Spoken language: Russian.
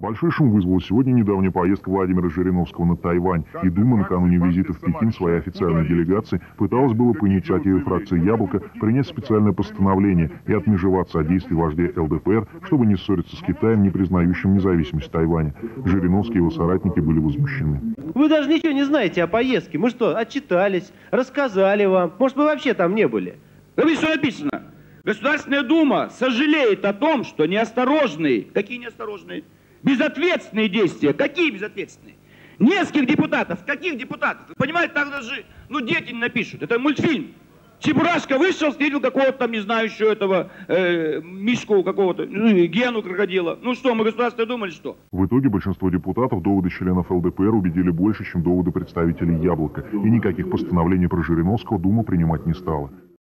Большой шум вызвала сегодня недавняя поездка Владимира Жириновского на Тайвань. И Дума накануне визита в Пекин своей официальной делегации пыталась было по инициативе фракции «Яблоко» принять специальное постановление и отмежеваться от действий вождей ЛДПР, чтобы не ссориться с Китаем, не признающим независимость Тайваня. Жириновский и его соратники были возмущены. Вы даже ничего не знаете о поездке. Мы что, отчитались, рассказали вам? Может, вы вообще там не были? Вы видите, что написано? Государственная Дума сожалеет о том, что неосторожные, какие неосторожные? Безответственные действия. Какие безответственные? Нескольких депутатов. Каких депутатов? Вы понимаете, так даже, дети не напишут. Это мультфильм. Чебурашка вышел, встретил какого-то там, не знаю, еще этого, Мишку какого-то, Гену крокодила. Ну что, мы государственные думали, что? В итоге большинство депутатов доводы членов ЛДПР убедили больше, чем доводы представителей «Яблока». И никаких постановлений про Жириновского Дума принимать не стала.